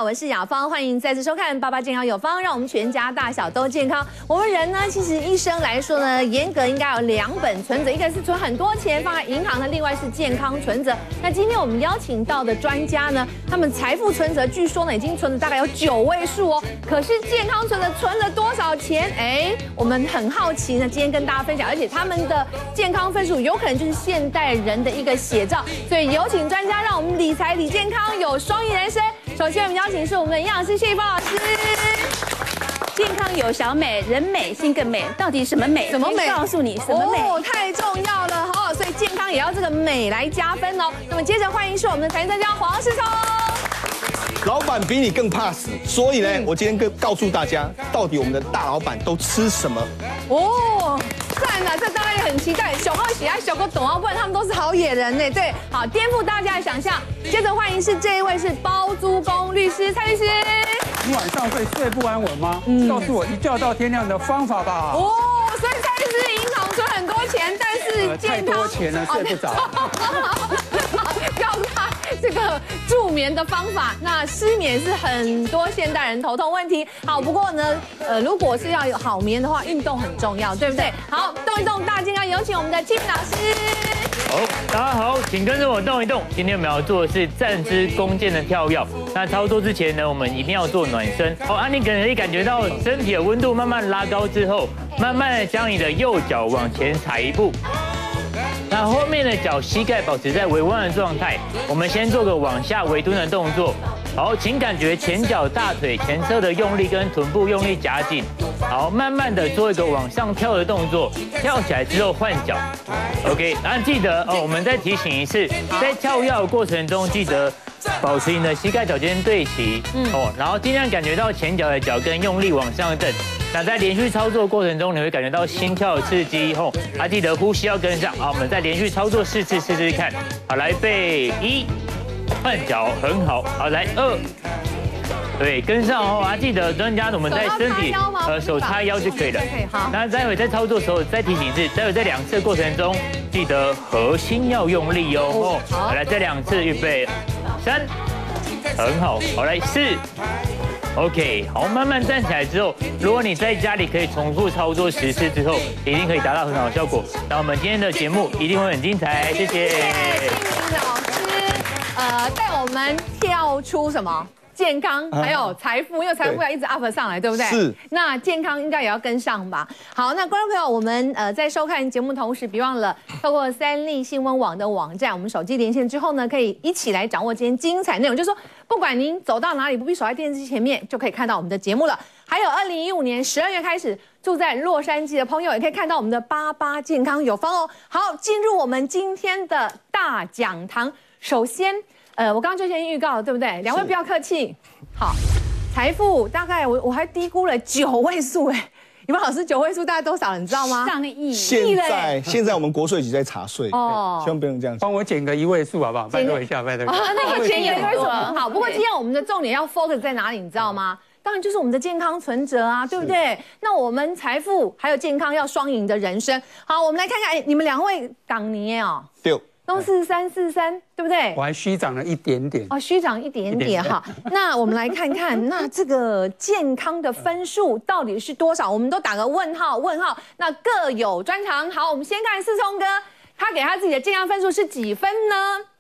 好，我是雅芳，欢迎再次收看《爸爸健康有方》，让我们全家大小都健康。我们人呢，其实一生来说呢，严格应该有2本存折，一个是存很多钱放在银行的，另外是健康存折。那今天我们邀请到的专家呢，他们财富存折据说呢已经存了大概有9位数哦，可是健康存折存了多少钱？我们很好奇呢，今天跟大家分享，而且他们的健康分数有可能就是现代人的一个写照，所以有请专家，让我们理财理健康有双赢人生。首先，我们邀请是我们的营养师谢玉芳老师。 健康有小美，人美心更美。到底什么美？ 什么美？ 告诉你什么美？ 太重要了哈！所以健康也要这个美来加分哦。那么接着欢迎是我们的财经专家黄世聪。 老板比你更怕死，所以呢，我今天告诉大家，到底我们的大老板都吃什么？ 赞了，这当然也很期待。小高喜爱小高董啊，不然他们都是好野人呢。对，好，颠覆大家的想象。接着欢迎是这一位是包租公律师蔡律师。 你晚上会睡不安稳吗？告诉我一觉到天亮的方法吧。 所以蔡律师银行存很多钱，但是健康太多钱了，睡不着。 告诉他这个助眠的方法。那失眠是很多现代人头痛问题。好，不过呢，如果是要有好眠的话，运动很重要，对不对？好，动一动大健康，有请我们的金老师。 好，大家好，请跟着我动一动。今天我们要做的是站姿弓箭的跳跃。那操作之前呢，我们一定要做暖身。你可能可以感觉到身体的温度慢慢拉高之后，慢慢的将你的右脚往前踩一步。那后面的脚膝盖保持在微弯的状态。我们先做个往下微蹲的动作。好，请感觉前脚大腿前侧的用力跟臀部用力夹紧。好，慢慢的做一个往上跳的动作，跳起来之后换脚。OK， 记得我们再提醒一次，在跳跃的过程中记得保持你的膝盖脚尖对齐。然后尽量感觉到前脚的脚跟用力往上蹬。那在连续操作过程中，你会感觉到心跳的刺激后，记得呼吸要跟上。好，我们再连续操作4次，试试看。好，来备1，换脚很好。好，来2，对，跟上哦。记得专家我们在身体手叉腰就可以了。好。那待会在操作的时候再提醒一次，待会在2次过程中记得核心要用力哦。好，来这2次，预备3，很好。好，来4。OK， 好，慢慢站起来之后，如果你在家里可以重复操作10次之后，一定可以达到很好的效果。那我们今天的节目一定会很精彩，谢谢。 谢谢老师，带我们跳出什么？健康还有财富，因为财富要一直 up 上来，对不对？ 是。 那健康应该也要跟上吧。好，那观众朋友，我们在收看节目同时，别忘了透过3立新闻网的网站，我们手机连线之后呢，可以一起来掌握今天精彩内容。就是说，不管您走到哪里，不必守在电视机前面，就可以看到我们的节目了。还有2015年12月开始，住在洛杉矶的朋友也可以看到我们的88健康有方哦。好，进入我们今天的大讲堂。首先，我刚刚就先预告了，对不对？2位不要客气。好，财富大概我还低估了9位数哎。你们老师9位数大概多少？你知道吗？ 上个亿。 现在我们国税局在查税，希望不用这样。 帮我减个1位数好不好？拜托一下，拜托一下。 那个减1位数很好。不过今天我们的重点要 focus 在哪里？你知道吗？当然就是我们的健康存折啊，对不对？那我们财富还有健康要双赢的人生。好，我们来看看，你们2位港年哦。 对。 都4343，对不对？ 我还虚长了一点点。 虚长一点点哈。那我们来看看，那这个健康的分数到底是多少？我们都打个问号，问号。那各有专长。好，我们先看世聪哥，他给他自己的健康分数是几分呢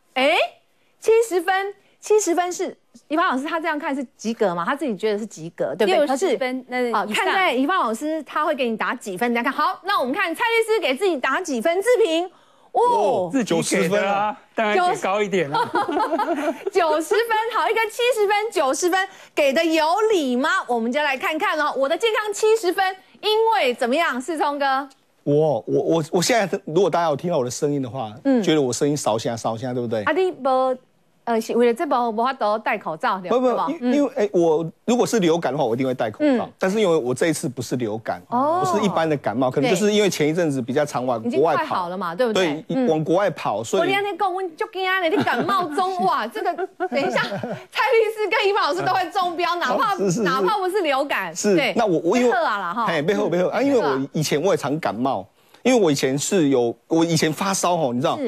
？70分，70分是宜芳老师他这样看是及格吗？他自己觉得是及格，对不对 ？60分， 看在宜芳老师他会给你打几分？你再看好，那我们看蔡律师给自己打几分？自评。 自己90分啊，当然给高一点了。 90分，好，一个70分，90分，给的有理吗？我们就来看看哦。我的健康70分，因为怎么样，世聪哥？ 我现在如果大家有听到我的声音的话，觉得我声音烧声，对不对？ 你不是为了这无法度戴口罩，对吧？ 因为我如果是流感的话，我一定会戴口罩。但是因为我这一次不是流感，我是一般的感冒，可能就是因为前一阵子比较常往国外跑， 快好了嘛，对不对？ 对，往国外跑，所以。 我连你讲，我就惊啊！你感冒中，哇，这个等一下，蔡律师跟宜芳老师都会中标，哪怕不是流感。 是，那我因为背后啊，因为我以前我也常感冒，因为我以前发烧你知道。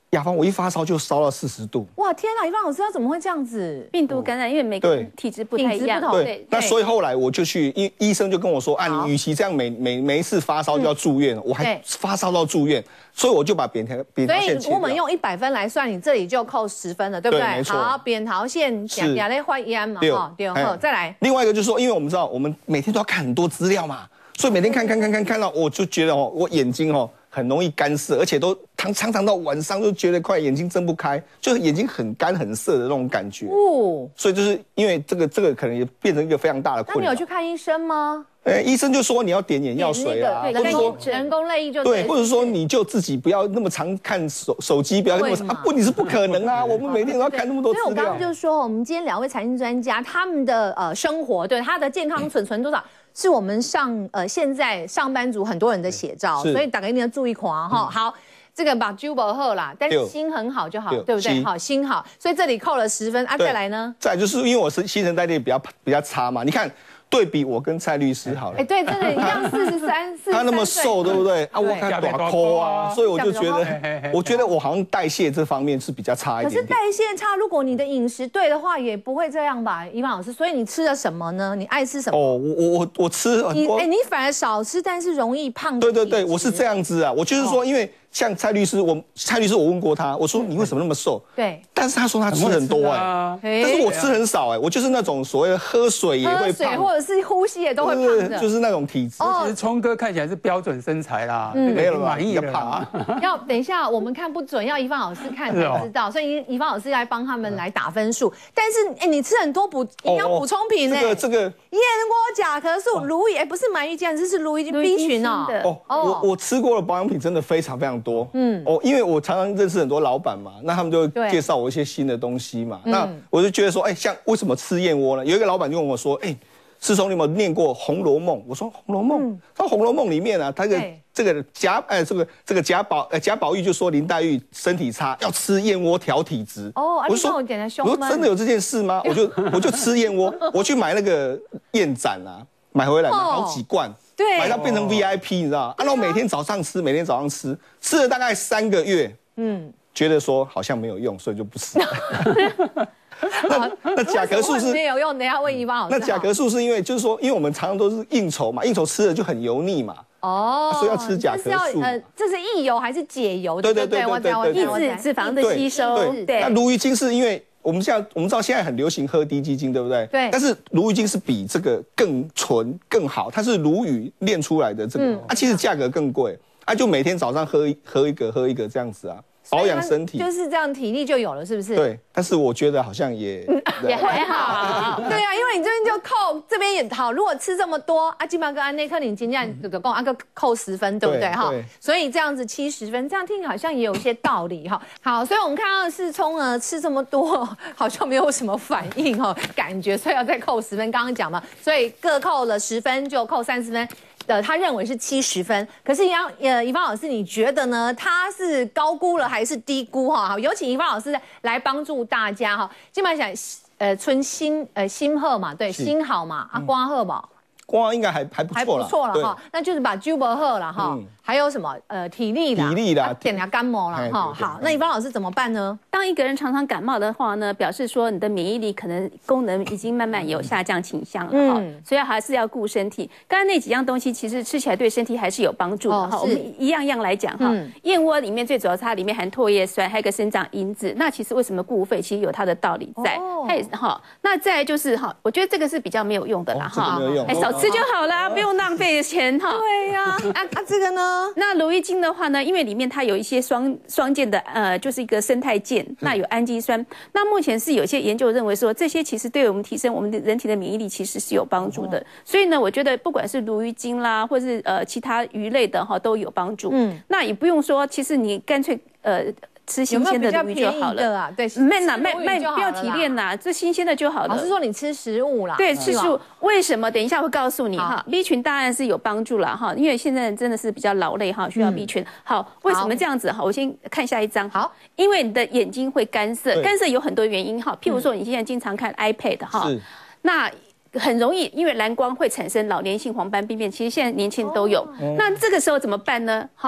雅芳，我一发烧就烧到40度。 哇，天哪，怡芳老师，他怎么会这样子？ 病毒感染，因为每个人体质不太一样。 对，那所以后来我就去，医生就跟我说，啊，你与其这样每一次发烧就要住院，我还发烧到住院，所以我就把扁桃腺切掉。 所以我们用100分来算，你这里就扣10分了，对不对？ 没错。 好，扁桃腺亚类坏烟嘛，哈，对，好，再来。 另外一个就是说，因为我们知道我们每天都要看很多资料嘛，所以每天看到，我就觉得我眼睛很容易干涩，而且都常常到晚上就觉得快眼睛睁不开，就眼睛很干很涩的那种感觉。哦，所以就是因为这个可能也变成一个非常大的困扰。 那你有去看医生吗？ 医生就说你要点眼药水啊， 或者说人工泪液就对，或者说你就自己不要那么常看手机，不要那么常你是不可能啊，我们每天都要看那么多资料。 所以我刚刚就说，我们今天2位财经专家他们的生活，对他的健康存多少？是我们现在上班族很多人的写照，所以大家一定要注意看哈。好，这个把酒不喝啦，但是心很好就好，对不对？好，心好，所以这里扣了10分啊。再来呢？ 再来就是因为我是新陈代谢比较差嘛，你看。对比我跟蔡律师好了， 对，真的一样43， 他那么瘦，对不对？啊，我看短抠啊，所以我就觉得，我好像代谢这方面是比较差一点。 可是代谢差，如果你的饮食对的话，也不会这样吧，怡芳老师？所以你吃了什么呢？你爱吃什么？ 我吃很多， 你反而少吃，但是容易胖。 对，我是这样子啊，我就是说，因为。像蔡律师，我问过他，我说你为什么那么瘦？ 对， 但是他说他吃很多但是我吃很少我就是那种所谓的喝水也会胖， 或者是呼吸也都会胖的， 就是那种体质。 其实聪哥看起来是标准身材啦， 没有满意了胖。 要等一下，我们看不准，要怡芳老师看才知道，所以怡芳老师来帮他们来打分数。但是你吃很多营养补充品这个燕窝、甲壳素、鲈鱼，不是鳗鱼酱，这是鲈鱼 B 群我吃过的保养品真的非常非常多。因为我常常认识很多老板嘛，那他们就介绍我一些新的东西嘛。那我就觉得说，像为什么吃燕窝呢？有一个老板就问我说，师兄，你有没有念过《红楼梦》？我说《红楼梦》，他《红楼梦》里面啊，他这个贾宝玉就说林黛玉身体差，要吃燕窝调体质。 我说真的有这件事吗？我就吃燕窝，我去买那个燕盏啊，买回来买好几罐。 对， 买到变成 VIP， 你知道？然后每天早上吃，吃了大概3个月，觉得说好像没有用，所以就不吃了。那甲壳素是没有用，等一下问怡芳老师。 那甲壳素是因为就是说，因为我们常常都是应酬嘛，应酬吃了就很油腻嘛。所以要吃甲壳素。 这是抑油还是解油？ 对， 抑制脂肪的吸收。 对，那鲈鱼精是因为。我们知道现在很流行喝低基精，对不对？ 对。 但是鲈鱼精是比这个更纯更好，它是鲈鱼炼出来的这个，其实价格更贵，就每天早上喝一个这样子啊，保养身体。 就是这样，体力就有了，是不是？ 对。但是我觉得好像也还好。 对啊，因为你这边就扣，这边也好。如果吃这么多，基本上跟安内克林今天这个扣10分，对不对？哈。所以这样子70分，这样听起来好像也有一些道理哈。好，所以我们看到的是聪吃这么多，好像没有什么反应感觉，所以要再扣10分。刚刚讲嘛，所以各扣了10分，就扣30分。他认为是70分，可是怡芳老师，你觉得呢？他是高估了还是低估哈？有请怡芳老师来帮助大家哈。基本上春心贺嘛，对，心好嘛，瓜贺嘛。 瓜应该还不错了哈，那就是把酒不喝了哈，还有什么体力啦，点下感冒啦哈。好，那怡芳老师怎么办呢？ 当一个人常常感冒的话呢，表示说你的免疫力可能功能已经慢慢有下降倾向了哈，所以还是要顾身体。刚才那几样东西其实吃起来对身体还是有帮助的哈。我们一样样来讲哈，燕窝里面最主要是它里面含唾液酸，还有一个生长因子。那其实为什么固肺，其实有它的道理在。它也哈，那再来就是哈，我觉得这个是比较没有用的啦哈，少吃就好啦，不用浪费钱哈。 对呀，这个呢？ 那鲈鱼精的话呢，因为里面它有一些双键的就是一个生态键，那有氨基酸。那目前是有些研究认为说，这些其实对我们提升我们的人体的免疫力其实是有帮助的。所以呢，我觉得不管是鲈鱼精啦，或是其他鱼类的哈，都有帮助。那也不用说，其实你干脆吃新鲜的鲈鱼就好了。 对， 不要提炼啦，这新鲜的就好了。 老师说你吃食物啦， 对，吃食物。为什么？等一下会告诉你哈。B 群当然是有帮助啦哈，因为现在人真的是比较劳累哈，需要 B 群。好，为什么这样子哈？我先看下一张。 好， 因为你的眼睛会干涩，干涩有很多原因哈，譬如说你现在经常看 iPad 哈，那很容易因为蓝光会产生老年性黄斑病变，其实现在年轻人都有。那这个时候怎么办呢？好。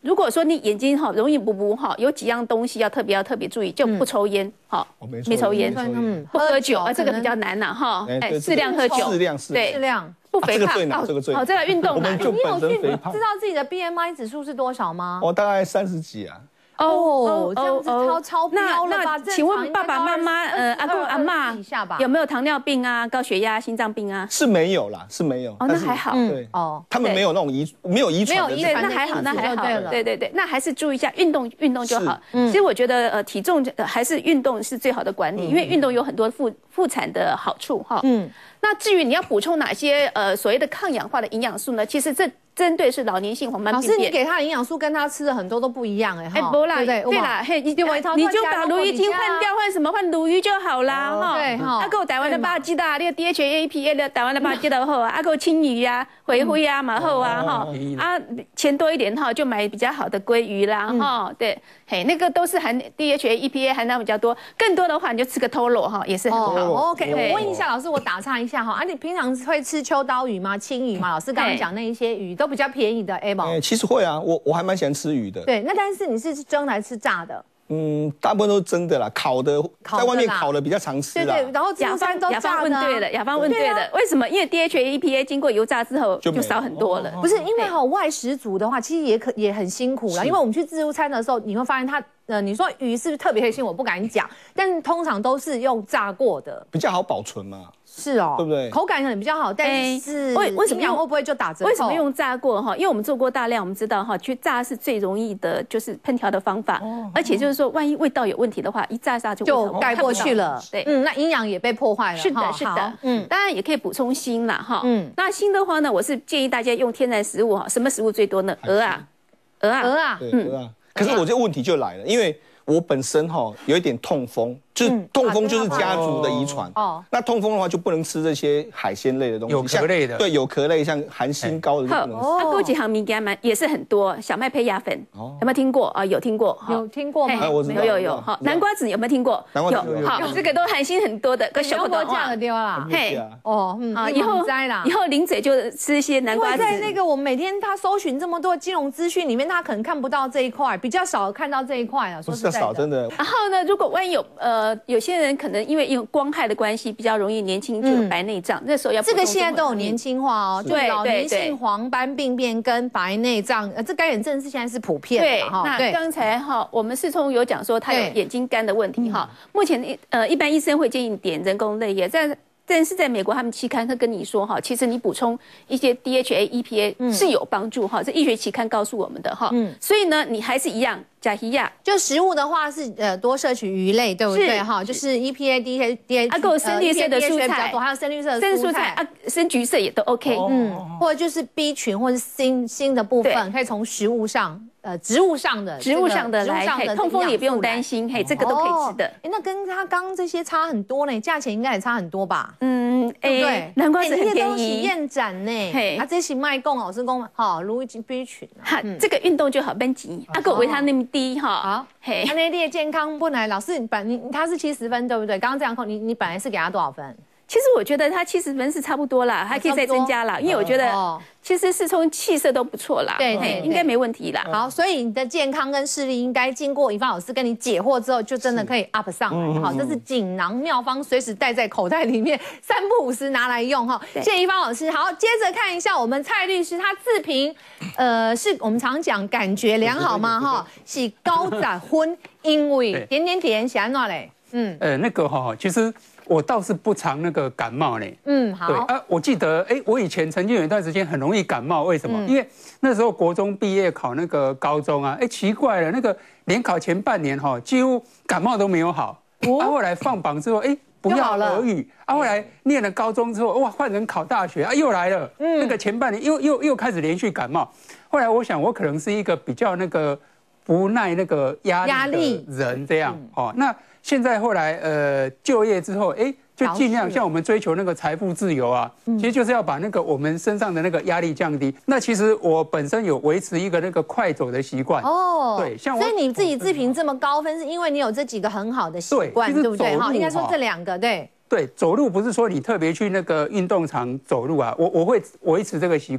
如果说你眼睛容易补有几样东西要特别注意，就不抽烟没抽烟，不喝酒这个比较难啦适量喝酒， 适量。 不肥胖， 这个最好，再来运动嘛。 你有知道自己的 BMI 指数是多少吗？ 我大概30几啊。 这样子超标了吧？ 那请问爸爸妈妈、阿公阿嬷有没有糖尿病啊、高血压、心脏病啊？ 是没有啦，是没有。 那还好。 对他们没有那种没有遗传的。 那还好，那还好。对，那还是注意一下运动就好。其实我觉得体重还是运动是最好的管理，因为运动有很多副产的好处那至于你要补充哪些所谓的抗氧化的营养素呢？其实这针对是老年性黄斑病变。 老师，你给他的营养素跟他吃的很多都不一样不啦， 对啦，你就把鲈鱼精换掉，换什么？换鲈鱼就好啦对啊，够台湾的巴基达，那个 DHA、EPA 的台湾的巴基达好啊，够青鱼啊、回灰啊嘛好啊钱多一点就买比较好的鲑鱼啦对，那个都是含 DHA、EPA 含量比较多，更多的话你就吃个偷肉也是很好。 OK， 我问一下老师，我打岔一下你平常会吃秋刀鱼吗？青鱼吗？老师刚刚讲那一些鱼都比较便宜的其实会啊，我还蛮喜欢吃鱼的。 对，那但是你是蒸来吃炸的？ 大部分都是蒸的啦，烤的，在外面烤的比较常吃啦。 对，然后亚芳问对了，亚芳问对了，为什么？因为 DHA、EPA 经过油炸之后就少很多了。 不是因为外食族的话，其实也很辛苦啦。因为我们去自助餐的时候，你会发现你说鱼是不是特别黑心？我不敢讲，但是通常都是用炸过的， 比较好保存嘛。 是对不对？ 口感可能比较好，但是为什么会不会就打折扣？ 为什么用炸过因为我们做过大量，我们知道去炸是最容易的，就是烹调的方法。而且就是说，万一味道有问题的话，一炸就盖过去了。对，那营养也被破坏了。 是的。当然也可以补充锌啦那锌的话呢，我是建议大家用天然食物什么食物最多呢？鹅啊。 可是我这个问题就来了，因为我本身有一点痛风，就是痛风就是家族的遗传。那痛风的话就不能吃这些海鲜类的东西， 有壳类的。 对，有壳类像含锌高的就不能吃。 它有几行米干也是很多，小麦胚芽粉有没有听过有听过？ 有听过吗？ 有。南瓜子有没有听过？有。这个都含锌很多的，跟小火豆酱的丢啦。 以后零嘴就吃一些南瓜子。 在那个我们每天他搜寻这么多金融资讯里面，他可能看不到这一块，比较少看到这一块说实在的。 少真的。 然后呢，如果万一有些人可能因为光害的关系，比较容易年轻就有白内障，那时候要这个现在都有年轻化对，老年性黄斑病变跟白内障，这干眼症是现在是普遍的那刚才我们世聪有讲说他有眼睛干的问题目前一般医生会建议你点人工泪液，但是在美国，他们期刊会跟你说其实你补充一些 DHA、EPA 是有帮助这医学期刊告诉我们的所以呢，你还是一样加鱼呀。 就食物的话是多摄取鱼类，对不对就是 EPA、DHA， 够深绿色的蔬菜比较多，还有深绿色的蔬菜深橘色也都 OK。 或者就是 B 群或者锌的部分，可以从食物上。植物上的来，痛风也不用担心，这个都可以吃的。 那跟他刚刚这些差很多呢，价钱应该也差很多吧？对不对？ 南瓜子很便宜， 燕盏呢，这是卖供老师供如意 B 群， 这个运动就好奔级，够维他命 D 那列健康本来老师他是70分对不对？刚刚这样扣你本来是给他多少分？ 其实我觉得他70分是差不多啦，还可以再增加啦，因为我觉得其实世聪气色都不错啦，对，应该没问题啦。 好，所以你的健康跟视力应该经过怡芳老师跟你解惑之后，就真的可以 up 上来。好，这是锦囊妙方，随时带在口袋里面，三不五时拿来用谢谢怡芳老师。好，接着看一下我们蔡律师，他自评是我们常讲感觉良好吗？是高展婚，因为点写安怎嘞？ 那个其实。我倒是不常那个感冒呢。 好。 对我记得，我以前曾经有一段时间很容易感冒，为什么？因为那时候国中毕业考那个高中啊，奇怪了，那个联考前半年几乎感冒都没有好。后来放榜之后，不要俄语。后来念了高中之后，哇，换成考大学又来了。那个前半年又开始连续感冒。后来我想，我可能是一个比较那个不耐那个压力的人，这样那。现在后来就业之后，就尽量像我们追求那个财富自由啊，其实就是要把那个我们身上的那个压力降低。那其实我本身有维持一个那个快走的习惯对，像所以你自己自评这么高分，是因为你有这几个很好的习惯，对不对？应该说这2个，对， 走路不是说你特别去那个运动场走路啊，我会维持这个习惯。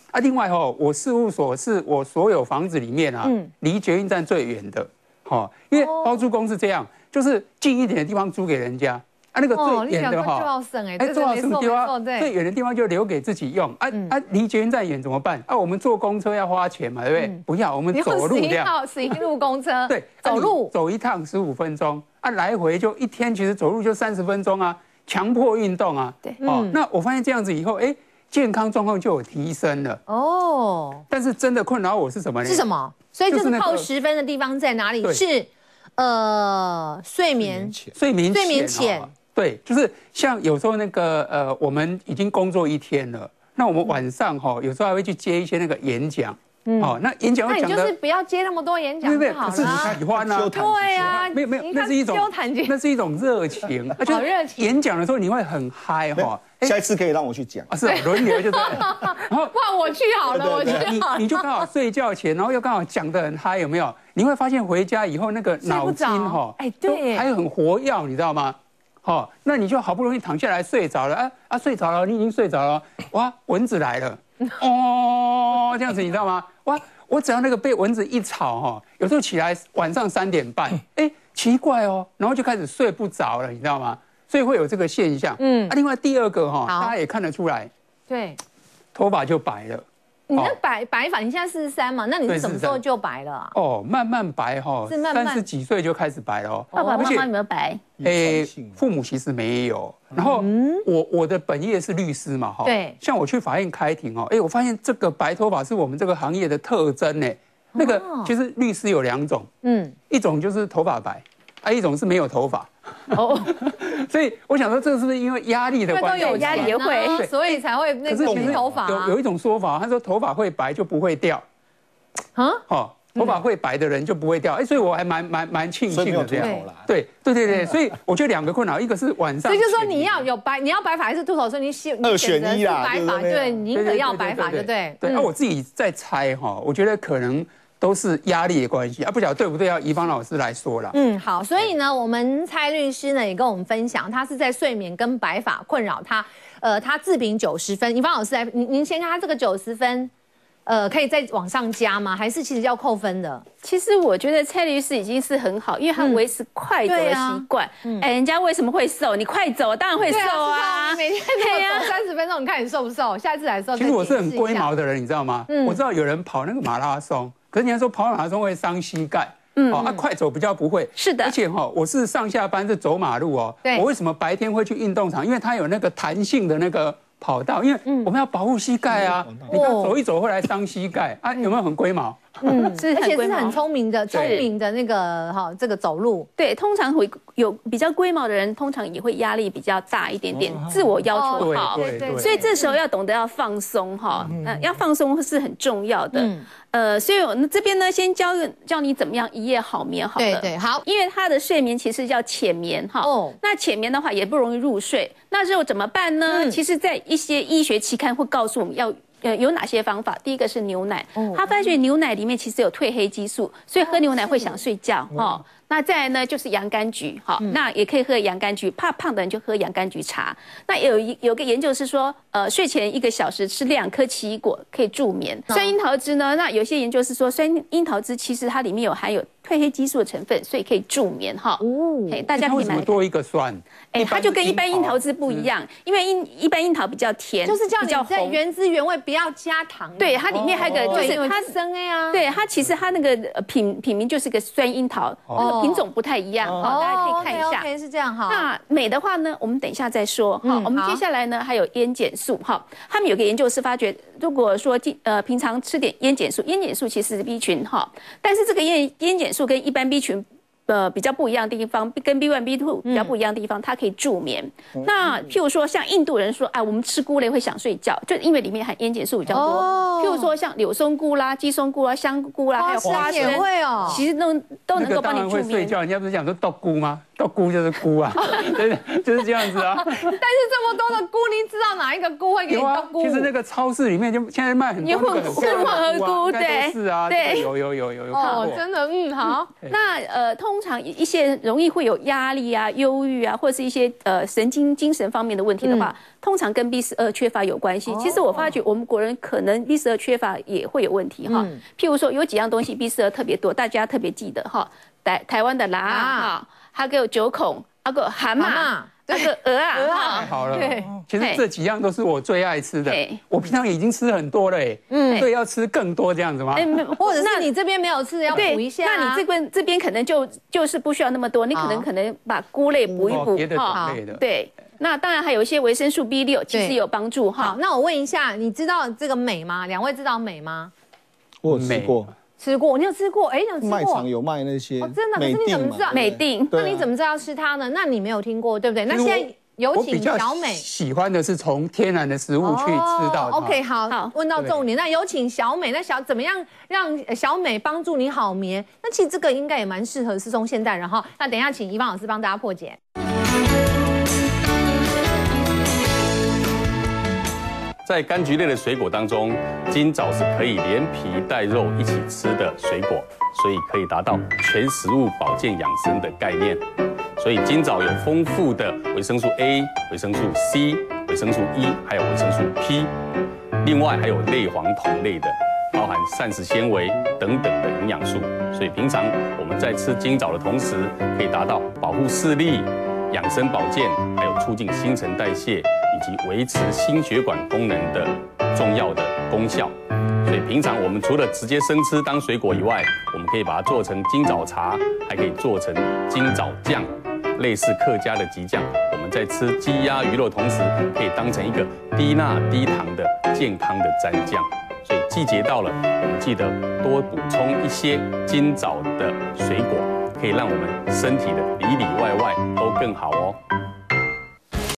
啊，另外我事务所是我所有房子里面啊，离捷运站最远的，因为包租公是这样，就是近一点的地方租给人家，啊，那个最远的就要省最要省的地方，最远的地方就留给自己用，离捷运站远怎么办？我们坐公车要花钱嘛，对不对？不要，我们走路这样。 11路公车， 对， 走路走一趟15分钟，来回就一天，其实走路就30分钟啊，强迫运动啊， 对， 那我发现这样子以后，健康状况就有提升了哦。但是真的困扰我是什么呢？ 是什么？所以就是扣10分的地方在哪里？是睡眠前。 对，就是像有时候那个我们已经工作一天了，那我们晚上有时候还会去接一些那个演讲。那演讲要讲的， 那你就是不要接那么多演讲就好了。 可是你喜欢啊？ 对啊， 没有，那是一种热情， 好热情。 演讲的时候你会很嗨下一次可以让我去讲。 是轮流就对。 然后换我去好了，我去。 你就刚好睡觉前，然后又刚好讲得很嗨，有没有？你会发现回家以后那个脑筋对， 还很活跃，你知道吗？那你就好不容易躺下来睡着了，睡着了，你已经睡着了，哇，蚊子来了。这样子你知道吗？哇，我只要那个被蚊子一吵有时候起来晚上3点半，奇怪然后就开始睡不着了，你知道吗？所以会有这个现象。另外第二个大家也看得出来， 对， 头发就白了。 你那白发，你现在43嘛？那你是什么时候就白了啊？ 慢慢白是30几岁就开始白了。 爸爸妈妈有没有白？ 父母其实没有。然后我的本业是律师嘛， 对， 像我去法院开庭我发现这个白头发是我们这个行业的特征呢。那个其实律师有2种，一种就是头发白，一种是没有头发。所以我想说，这是不是因为压力的关系？ 都有压力也会，所以才会那个没头发。 有一种说法，他说头发会白就不会掉。头发会白的人就不会掉，所以我还蛮庆幸的这样。对，所以我觉得2个困扰，一个是晚上。 所以就是说你要白发还是秃头，所以你 2选1啦， 白发，对，你宁可要白发，对不对？ 对，我自己在猜我觉得可能都是压力的关系不晓得对不对？要宜芳老师来说了。 好，所以呢，我们蔡律师呢也跟我们分享，他是在睡眠跟白发困扰他，他自评90分。宜芳老师来，您先看他这个90分。可以再往上加吗？还是其实要扣分的？ 其实我觉得蔡律师已经是很好，因为他维持快走的习惯。人家为什么会瘦？你快走，当然会瘦啊！ 每天走30分钟，你看你瘦不瘦？下次来的时候， 其实我是很龟毛的人，你知道吗？我知道有人跑那个马拉松，可是人家说跑马拉松会伤膝盖。快走比较不会。 是的。 而且我是上下班是走马路我为什么白天会去运动场？因为它有那个弹性的那个跑道，因为我们要保护膝盖啊。你看走一走会来伤膝盖有没有很龟毛？ 而且是很聪明的那个这个走路。 对，通常会有比较龟毛的人，通常也会压力比较大一点点，自我要求好。 对。 所以这时候要懂得要放松要放松是很重要的。所以我这边呢，先教你怎么样一夜好眠好了。 对，好。 因为他的睡眠其实叫浅眠那浅眠的话也不容易入睡，那之后怎么办呢？其实，在一些医学期刊会告诉我们有哪些方法？第一个是牛奶，他发觉牛奶里面其实有褪黑激素，所以喝牛奶会想睡觉那再来呢就是洋甘菊那也可以喝洋甘菊，怕胖的人就喝洋甘菊茶。那有个研究是说，睡前1个小时吃2颗奇异果可以助眠。酸樱桃汁呢，那有些研究是说，酸樱桃汁其实它里面含有褪黑激素的成分，所以可以助眠大家为什么多一个酸？ 它就跟一般樱桃汁不一样，因为一般樱桃比较甜， 就是叫你在原汁原味，不要加糖。 对，它里面还有个就是它生对，它其实它那个品名就是个酸樱桃，那个品种不太一样大家可以看一下。 是这样那镁的话呢，我们等一下再说我们接下来呢还有烟碱素他们有个研究是发觉，如果说平常吃点烟碱素其实是 B 群但是这个烟碱素跟一般 B 群比较不一样的地方，跟 B1、B2 比较不一样的地方，它可以助眠。那譬如说像印度人说，我们吃菇类会想睡觉，就因为里面含烟碱素比较多。譬如说像柳松菇啦、鸡松菇啦、香菇啦，还有花生，其实都能够帮你助眠。 睡觉，人家不是讲说豆菇吗？ 到菇就是菇啊，对，就是这样子啊。 但是这么多的菇，你知道哪一个菇会给你当菇？ 其实那个超市里面就现在卖很多那个混合菇，对， 是啊，对，有看过。 真的，好。 那通常一些容易会有压力啊、忧郁啊，或者是一些神经精神方面的问题的话，通常跟 B12缺乏有关系。其实我发觉我们国人可能 B12缺乏也会有问题哈。譬如说有几样东西 B12特别多，大家特别记得哈。台湾的辣哈，还有九孔，还有蛤蟆，那个鹅啊， 太好了。对，其实这几样都是我最爱吃的。我平常已经吃很多了，所以要吃更多这样子吗？ 或者是你这边没有吃，要补一下。 那你这边可能就是不需要那么多，你可能把菇类补一补， 别的种类的。 对，那当然还有一些维生素 B6，其实有帮助哈。 好，那我问一下，你知道这个镁吗？两位知道镁吗？ 我有吃过。 吃过，你有吃过？哎，你有吃过？ 卖场有卖那些， 真的？可是你怎么知道？ 美定， 那你怎么知道要吃它呢？那你没有听过，对不对？那现在有请小美， 喜欢的是从天然的食物去吃到。 OK， 好，问到重点。那有请小美，那怎么样让小美帮助你好眠？那其实这个应该也蛮适合思聪现代人哈。那等一下请怡芳老师帮大家破解。 在柑橘类的水果当中，金枣是可以连皮带肉一起吃的水果，所以可以达到全食物保健养生的概念。所以金枣有丰富的维生素 A、维生素 C、维生素 E， 还有维生素 P， 另外还有类黄酮类的，包含膳食纤维等等的营养素。所以平常我们在吃金枣的同时，可以达到保护视力、养生保健，还有促进新陈代谢以及维持心血管功能的重要的功效。所以平常我们除了直接生吃当水果以外，我们可以把它做成金枣茶，还可以做成金枣酱，类似客家的吉酱。我们在吃鸡鸭鱼肉同时，可以当成一个低钠低糖的健康的蘸酱。所以季节到了，我们记得多补充一些金枣的水果，可以让我们身体的里里外外都更好哦。